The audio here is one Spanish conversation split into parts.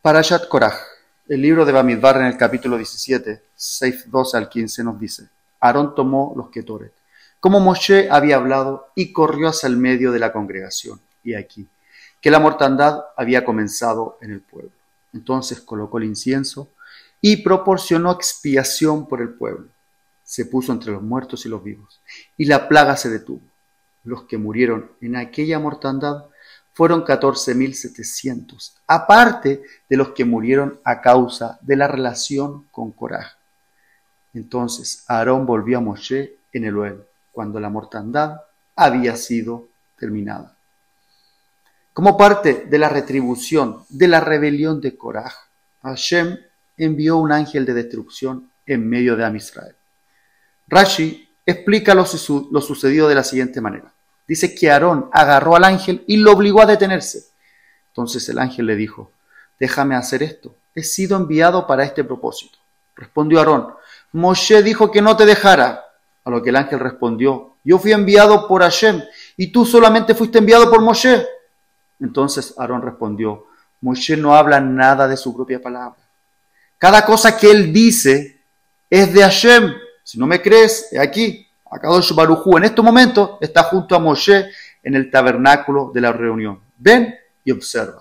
Parashat Koraj, el libro de Bamidbar en el capítulo 17, 6:12 al 15 nos dice: Aarón tomó los Ketoret, como Moshe había hablado, y corrió hacia el medio de la congregación. Y aquí, que la mortandad había comenzado en el pueblo. Entonces colocó el incienso y proporcionó expiación por el pueblo. Se puso entre los muertos y los vivos, y la plaga se detuvo. Los que murieron en aquella mortandad fueron 14.700, aparte de los que murieron a causa de la relación con Koraj. Entonces Aarón volvió a Moshe en el Ohel, cuando la mortandad había sido terminada. Como parte de la retribución de la rebelión de Koraj, Hashem envió un ángel de destrucción en medio de Am Israel. Rashi explica lo sucedido de la siguiente manera. Dice que Aarón agarró al ángel y lo obligó a detenerse. Entonces el ángel le dijo: déjame hacer esto, he sido enviado para este propósito. Respondió Aarón: Moshe dijo que no te dejara. A lo que el ángel respondió: yo fui enviado por Hashem y tú solamente fuiste enviado por Moshe. Entonces Aarón respondió: Moshe no habla nada de su propia palabra. Cada cosa que él dice es de Hashem. Si no me crees, he aquí. Akadosh Baruj Hu en estos momentos está junto a Moshe en el tabernáculo de la reunión. Ven y observa.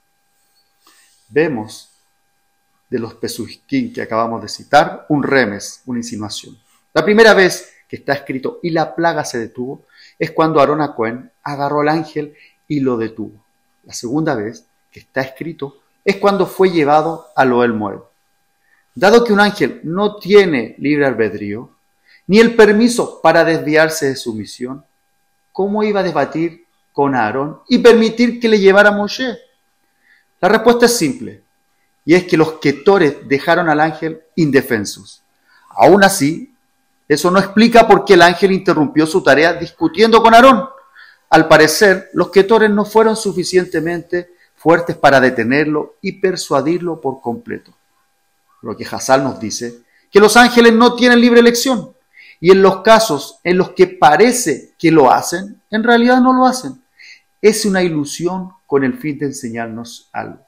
Vemos de los Pesukim que acabamos de citar un remes, una insinuación. La primera vez que está escrito y la plaga se detuvo es cuando Aarón a Cohen agarró al ángel y lo detuvo. La segunda vez que está escrito es cuando fue llevado al Ohel Moed. Dado que un ángel no tiene libre albedrío, ni el permiso para desviarse de su misión, ¿cómo iba a debatir con Aarón y permitir que le llevara a Moshe? La respuesta es simple, y es que los Ketoret dejaron al ángel indefensos. Aún así, eso no explica por qué el ángel interrumpió su tarea discutiendo con Aarón. Al parecer, los Ketoret no fueron suficientemente fuertes para detenerlo y persuadirlo por completo. Lo que Hazal nos dice, que los ángeles no tienen libre elección. Y en los casos en los que parece que lo hacen, en realidad no lo hacen. Es una ilusión con el fin de enseñarnos algo.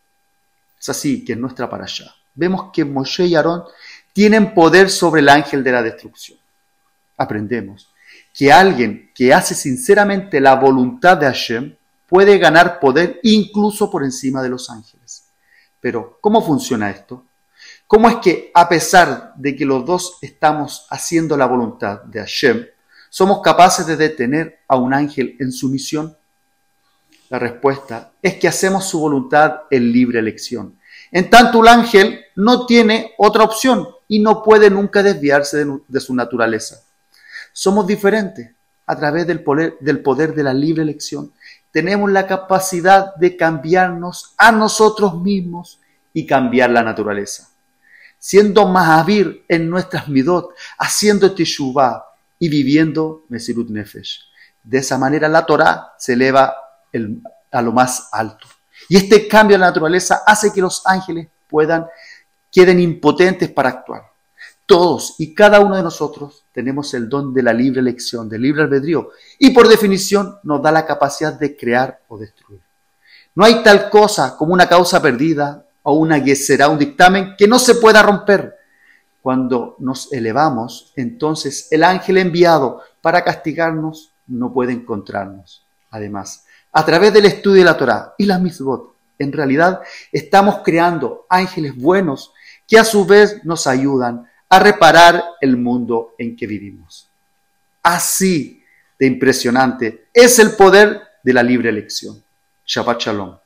Es así que en nuestra parashá vemos que Moshe y Aarón tienen poder sobre el ángel de la destrucción. Aprendemos que alguien que hace sinceramente la voluntad de Hashem puede ganar poder incluso por encima de los ángeles. Pero, ¿cómo funciona esto? ¿Cómo es que, a pesar de que los dos estamos haciendo la voluntad de Hashem, somos capaces de detener a un ángel en su misión? La respuesta es que hacemos su voluntad en libre elección. En tanto, el ángel no tiene otra opción y no puede nunca desviarse de su naturaleza. Somos diferentes. A través del poder de la libre elección, tenemos la capacidad de cambiarnos a nosotros mismos y cambiar la naturaleza. Siendo Mahavir en nuestras midot, haciendo teshuvah y viviendo Mesirut Nefesh. De esa manera la Torah se eleva a lo más alto. Y este cambio de la naturaleza hace que los ángeles queden impotentes para actuar. Todos y cada uno de nosotros tenemos el don de la libre elección, del libre albedrío, y por definición nos da la capacidad de crear o destruir. No hay tal cosa como una causa perdida o una gesera, un dictamen que no se pueda romper. Cuando nos elevamos, entonces el ángel enviado para castigarnos no puede encontrarnos. Además, a través del estudio de la Torah y las mitzvot, en realidad estamos creando ángeles buenos que a su vez nos ayudan a reparar el mundo en que vivimos. Así de impresionante es el poder de la libre elección. Shabbat Shalom.